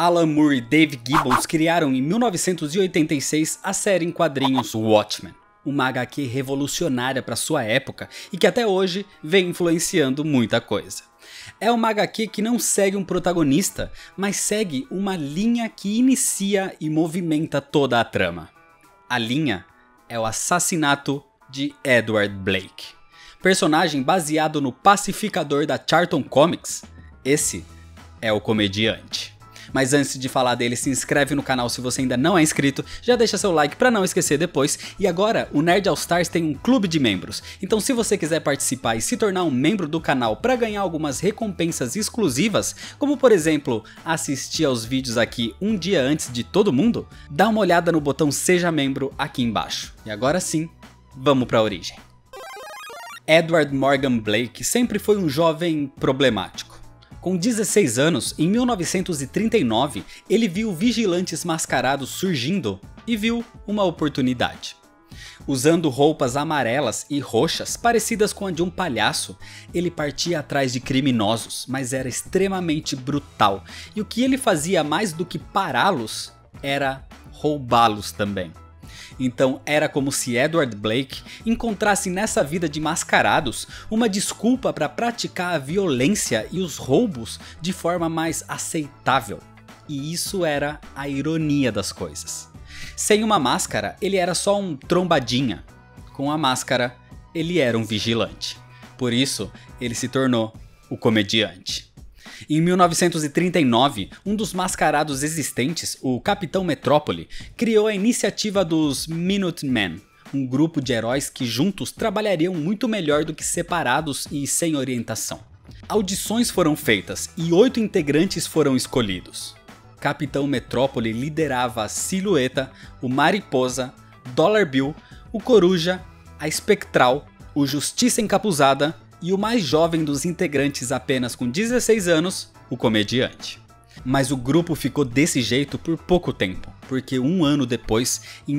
Alan Moore e Dave Gibbons criaram em 1986 a série em quadrinhos Watchmen, uma HQ revolucionária para sua época e que até hoje vem influenciando muita coisa. É uma HQ que não segue um protagonista, mas segue uma linha que inicia e movimenta toda a trama. A linha é o assassinato de Edward Blake. Personagem baseado no pacificador da Charlton Comics, esse é o Comediante. Mas antes de falar dele, se inscreve no canal se você ainda não é inscrito, já deixa seu like pra não esquecer depois. E agora, o Nerd All Stars tem um clube de membros, então se você quiser participar e se tornar um membro do canal pra ganhar algumas recompensas exclusivas, como por exemplo, assistir aos vídeos aqui um dia antes de todo mundo, dá uma olhada no botão Seja Membro aqui embaixo. E agora sim, vamos pra origem. Edward Morgan Blake sempre foi um jovem problemático. Com 16 anos, em 1939, ele viu vigilantes mascarados surgindo e viu uma oportunidade. Usando roupas amarelas e roxas parecidas com a de um palhaço, ele partia atrás de criminosos, mas era extremamente brutal. E o que ele fazia mais do que pará-los era roubá-los também. Então era como se Edward Blake encontrasse nessa vida de mascarados uma desculpa para praticar a violência e os roubos de forma mais aceitável. E isso era a ironia das coisas. Sem uma máscara, ele era só um trombadinha. Com a máscara, ele era um vigilante. Por isso, ele se tornou o Comediante. Em 1939, um dos mascarados existentes, o Capitão Metrópole, criou a iniciativa dos Minutemen, um grupo de heróis que juntos trabalhariam muito melhor do que separados e sem orientação. Audições foram feitas e 8 integrantes foram escolhidos. Capitão Metrópole liderava a Silhueta, o Mariposa, Dollar Bill, o Coruja, a Espectral, o Justiça Encapuzada e o mais jovem dos integrantes, apenas com 16 anos, o Comediante. Mas o grupo ficou desse jeito por pouco tempo, porque um ano depois, em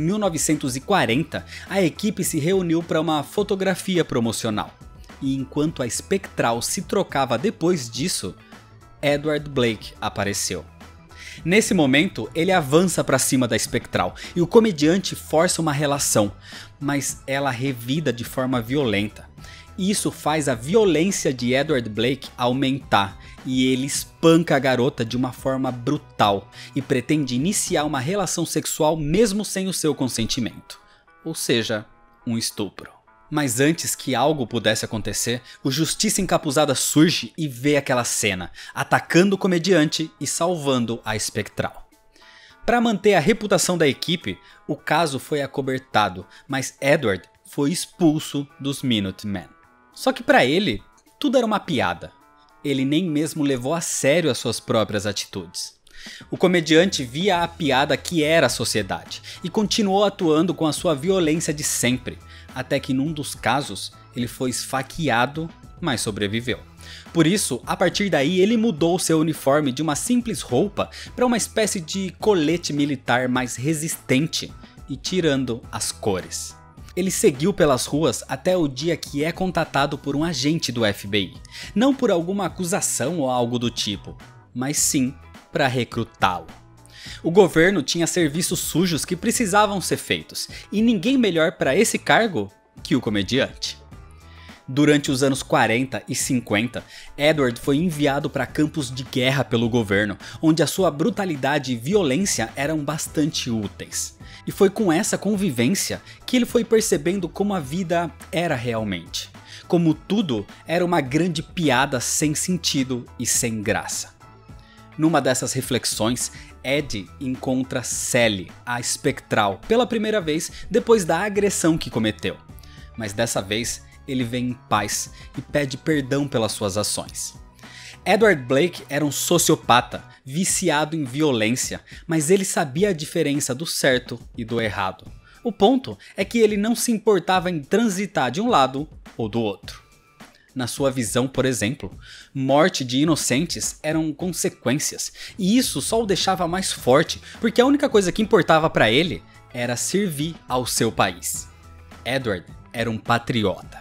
1940, a equipe se reuniu para uma fotografia promocional. E enquanto a Espectral se trocava depois disso, Edward Blake apareceu. Nesse momento, ele avança para cima da Espectral e o Comediante força uma relação, mas ela revida de forma violenta. Isso faz a violência de Edward Blake aumentar e ele espanca a garota de uma forma brutal e pretende iniciar uma relação sexual mesmo sem o seu consentimento, ou seja, um estupro. Mas antes que algo pudesse acontecer, o Justiça Encapuzada surge e vê aquela cena, atacando o Comediante e salvando a Espectral. Para manter a reputação da equipe, o caso foi acobertado, mas Edward foi expulso dos Minutemen. Só que para ele, tudo era uma piada. Ele nem mesmo levou a sério as suas próprias atitudes. O Comediante via a piada que era a sociedade e continuou atuando com a sua violência de sempre, até que num dos casos ele foi esfaqueado, mas sobreviveu. Por isso, a partir daí ele mudou seu uniforme de uma simples roupa para uma espécie de colete militar mais resistente e tirando as cores. Ele seguiu pelas ruas até o dia que é contatado por um agente do FBI, não por alguma acusação ou algo do tipo, mas sim para recrutá-lo. O governo tinha serviços sujos que precisavam ser feitos, e ninguém melhor para esse cargo que o Comediante. Durante os anos 40 e 50, Edward foi enviado para campos de guerra pelo governo, onde a sua brutalidade e violência eram bastante úteis. E foi com essa convivência que ele foi percebendo como a vida era realmente. Como tudo era uma grande piada sem sentido e sem graça. Numa dessas reflexões, Ed encontra Sally, a Espectral, pela primeira vez depois da agressão que cometeu. Mas dessa vez, ele vem em paz e pede perdão pelas suas ações. Edward Blake era um sociopata, viciado em violência, mas ele sabia a diferença do certo e do errado. O ponto é que ele não se importava em transitar de um lado ou do outro. Na sua visão, por exemplo, morte de inocentes eram consequências, e isso só o deixava mais forte, porque a única coisa que importava para ele era servir ao seu país. Edward era um patriota.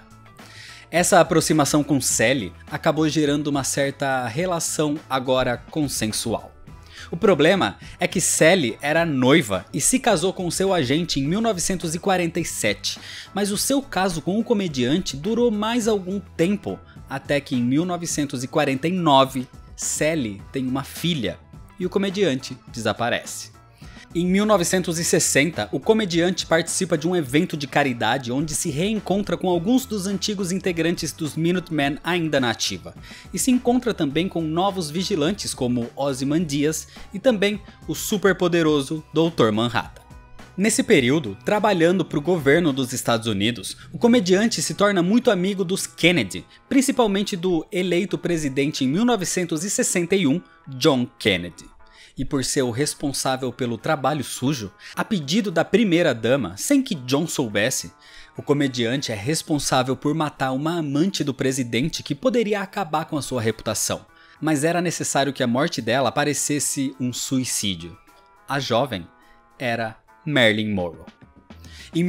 Essa aproximação com Sally acabou gerando uma certa relação agora consensual. O problema é que Sally era noiva e se casou com seu agente em 1947, mas o seu caso com o comediante durou mais algum tempo, até que em 1949 Sally tem uma filha e o comediante desaparece. Em 1960, o comediante participa de um evento de caridade onde se reencontra com alguns dos antigos integrantes dos Minutemen ainda na ativa, e se encontra também com novos vigilantes como Ozymandias e também o superpoderoso Dr. Manhattan. Nesse período, trabalhando para o governo dos Estados Unidos, o comediante se torna muito amigo dos Kennedy, principalmente do eleito presidente em 1961, John Kennedy. E por ser o responsável pelo trabalho sujo, a pedido da primeira-dama, sem que John soubesse, o comediante é responsável por matar uma amante do presidente que poderia acabar com a sua reputação. Mas era necessário que a morte dela parecesse um suicídio. A jovem era Marilyn Monroe. Em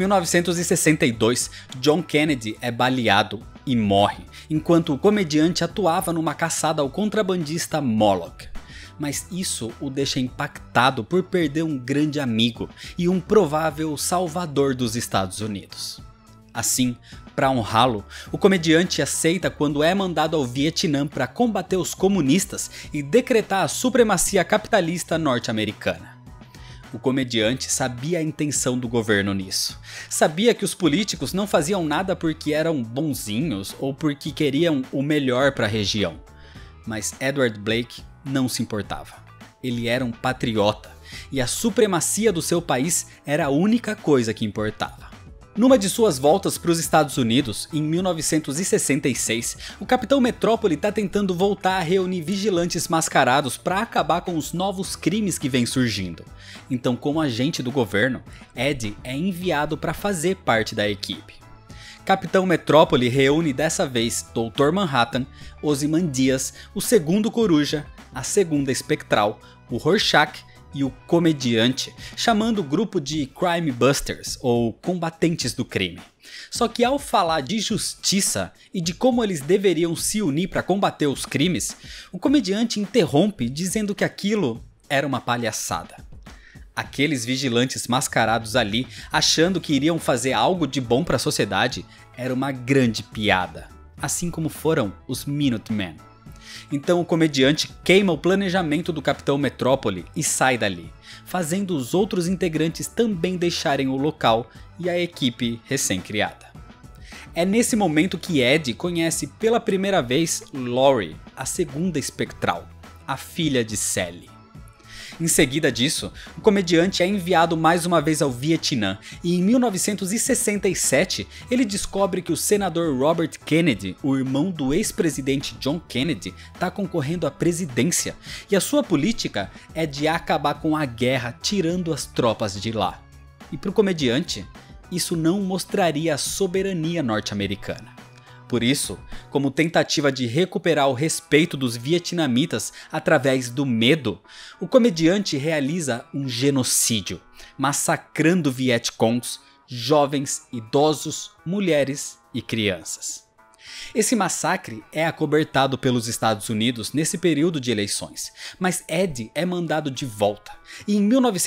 1962, John Kennedy é baleado e morre, enquanto o comediante atuava numa caçada ao contrabandista Moloch. Mas isso o deixa impactado por perder um grande amigo e um provável salvador dos Estados Unidos. Assim, para honrá-lo, o comediante aceita quando é mandado ao Vietnã para combater os comunistas e decretar a supremacia capitalista norte-americana. O comediante sabia a intenção do governo nisso. Sabia que os políticos não faziam nada porque eram bonzinhos ou porque queriam o melhor para a região. Mas Edward Blake não se importava. Ele era um patriota e a supremacia do seu país era a única coisa que importava. Numa de suas voltas para os Estados Unidos, em 1966, o Capitão Metrópole está tentando voltar a reunir vigilantes mascarados para acabar com os novos crimes que vêm surgindo. Então, como agente do governo, Ed é enviado para fazer parte da equipe. Capitão Metrópole reúne dessa vez Dr. Manhattan, Ozymandias, o segundo Coruja, a segunda Espectral, o Rorschach e o comediante, chamando o grupo de Crime Busters, ou combatentes do crime. Só que ao falar de justiça e de como eles deveriam se unir para combater os crimes, o comediante interrompe dizendo que aquilo era uma palhaçada. Aqueles vigilantes mascarados ali, achando que iriam fazer algo de bom para a sociedade, era uma grande piada, assim como foram os Minutemen. Então o comediante queima o planejamento do Capitão Metrópole e sai dali, fazendo os outros integrantes também deixarem o local e a equipe recém-criada. É nesse momento que Ed conhece pela primeira vez Laurie, a segunda Espectral, a filha de Sally. Em seguida disso, o comediante é enviado mais uma vez ao Vietnã e em 1967 ele descobre que o senador Robert Kennedy, o irmão do ex-presidente John Kennedy, está concorrendo à presidência e a sua política é de acabar com a guerra tirando as tropas de lá. E para o comediante, isso não mostraria a soberania norte-americana. Por isso, como tentativa de recuperar o respeito dos vietnamitas através do medo, o comediante realiza um genocídio, massacrando Vietcongs, jovens, idosos, mulheres e crianças. Esse massacre é acobertado pelos Estados Unidos nesse período de eleições, mas Ed é mandado de volta, e em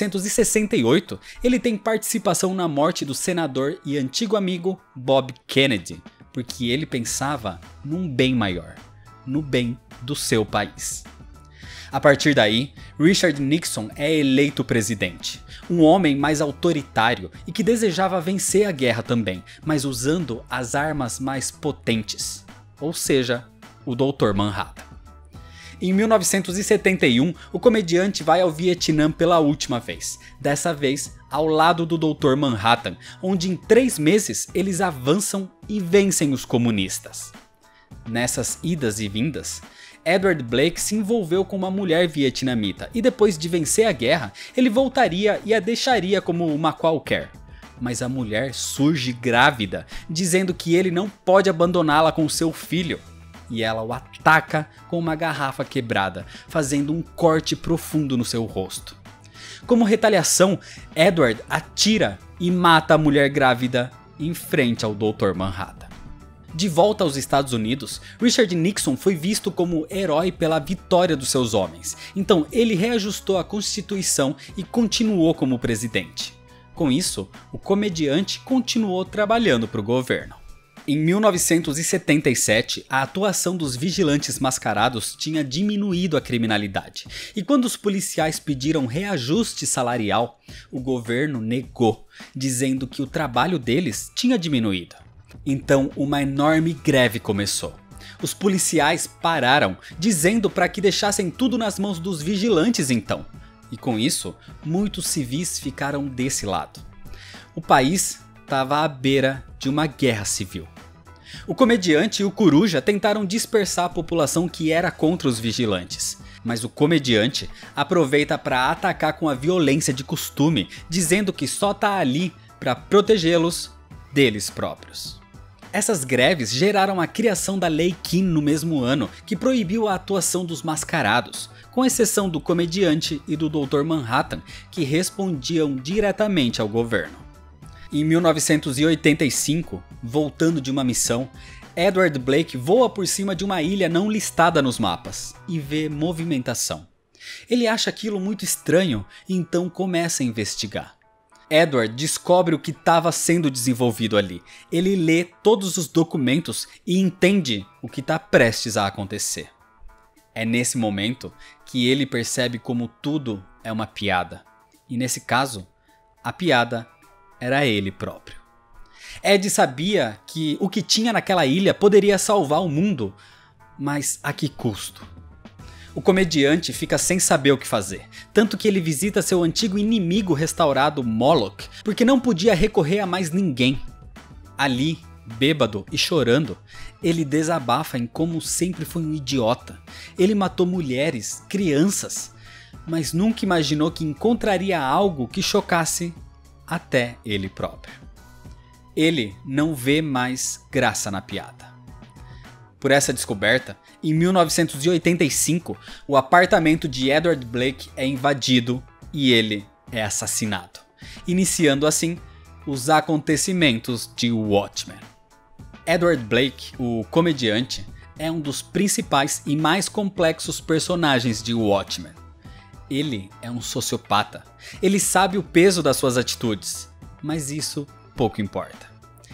1968 ele tem participação na morte do senador e antigo amigo Bob Kennedy, porque ele pensava num bem maior, no bem do seu país. A partir daí, Richard Nixon é eleito presidente, um homem mais autoritário e que desejava vencer a guerra também, mas usando as armas mais potentes, ou seja, o Dr. Manhattan. Em 1971, o comediante vai ao Vietnã pela última vez, dessa vez ao lado do Dr. Manhattan, onde em 3 meses eles avançam e vencem os comunistas. Nessas idas e vindas, Edward Blake se envolveu com uma mulher vietnamita e depois de vencer a guerra, ele voltaria e a deixaria como uma qualquer. Mas a mulher surge grávida, dizendo que ele não pode abandoná-la com seu filho. E ela o ataca com uma garrafa quebrada, fazendo um corte profundo no seu rosto. Como retaliação, Edward atira e mata a mulher grávida em frente ao Dr. Manhattan. De volta aos Estados Unidos, Richard Nixon foi visto como herói pela vitória dos seus homens, então ele reajustou a Constituição e continuou como presidente. Com isso, o comediante continuou trabalhando para o governo. Em 1977, a atuação dos vigilantes mascarados tinha diminuído a criminalidade, e quando os policiais pediram reajuste salarial, o governo negou, dizendo que o trabalho deles tinha diminuído. Então, uma enorme greve começou. Os policiais pararam, dizendo para que deixassem tudo nas mãos dos vigilantes então. E com isso, muitos civis ficaram desse lado. O país estava à beira de uma guerra civil. O comediante e o coruja tentaram dispersar a população que era contra os vigilantes, mas o comediante aproveita para atacar com a violência de costume, dizendo que só tá ali para protegê-los deles próprios. Essas greves geraram a criação da Lei Keane no mesmo ano, que proibiu a atuação dos mascarados, com exceção do comediante e do Dr. Manhattan, que respondiam diretamente ao governo. Em 1985, voltando de uma missão, Edward Blake voa por cima de uma ilha não listada nos mapas e vê movimentação. Ele acha aquilo muito estranho e então começa a investigar. Edward descobre o que estava sendo desenvolvido ali. Ele lê todos os documentos e entende o que está prestes a acontecer. É nesse momento que ele percebe como tudo é uma piada. E nesse caso, a piada era ele próprio. Ed sabia que o que tinha naquela ilha poderia salvar o mundo, mas a que custo? O comediante fica sem saber o que fazer, tanto que ele visita seu antigo inimigo restaurado Moloch, porque não podia recorrer a mais ninguém. Ali, bêbado e chorando, ele desabafa em como sempre foi um idiota. Ele matou mulheres, crianças, mas nunca imaginou que encontraria algo que chocasse até ele próprio. Ele não vê mais graça na piada. Por essa descoberta, em 1985, o apartamento de Edward Blake é invadido e ele é assassinado, iniciando assim os acontecimentos de Watchmen. Edward Blake, o comediante, é um dos principais e mais complexos personagens de Watchmen. Ele é um sociopata. Ele sabe o peso das suas atitudes, mas isso pouco importa.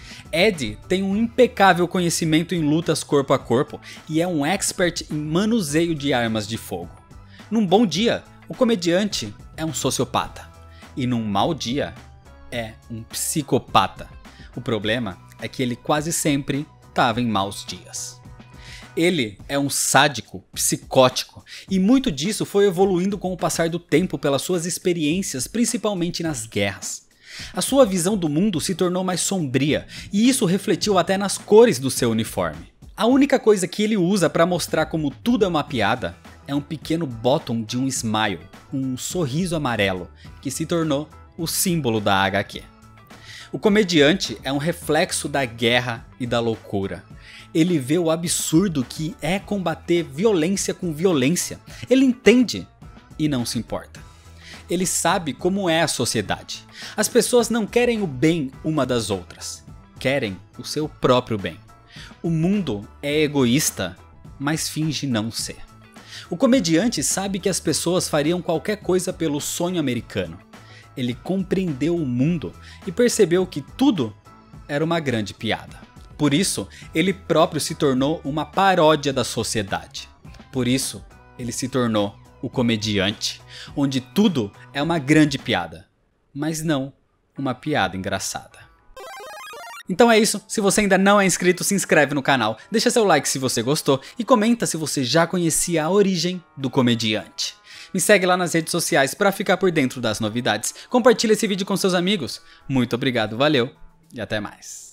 Ed tem um impecável conhecimento em lutas corpo a corpo e é um expert em manuseio de armas de fogo. Num bom dia, o comediante é um sociopata. E num mau dia, é um psicopata. O problema é que ele quase sempre estava em maus dias. Ele é um sádico, psicótico, e muito disso foi evoluindo com o passar do tempo pelas suas experiências, principalmente nas guerras. A sua visão do mundo se tornou mais sombria, e isso refletiu até nas cores do seu uniforme. A única coisa que ele usa para mostrar como tudo é uma piada é um pequeno bottom de um smile, um sorriso amarelo, que se tornou o símbolo da HQ. O comediante é um reflexo da guerra e da loucura. Ele vê o absurdo que é combater violência com violência. Ele entende e não se importa. Ele sabe como é a sociedade. As pessoas não querem o bem uma das outras. Querem o seu próprio bem. O mundo é egoísta, mas finge não ser. O comediante sabe que as pessoas fariam qualquer coisa pelo sonho americano. Ele compreendeu o mundo e percebeu que tudo era uma grande piada. Por isso, ele próprio se tornou uma paródia da sociedade. Por isso, ele se tornou o comediante, onde tudo é uma grande piada, mas não uma piada engraçada. Então é isso, se você ainda não é inscrito, se inscreve no canal, deixa seu like se você gostou e comenta se você já conhecia a origem do comediante. Me segue lá nas redes sociais para ficar por dentro das novidades. Compartilha esse vídeo com seus amigos. Muito obrigado, valeu e até mais.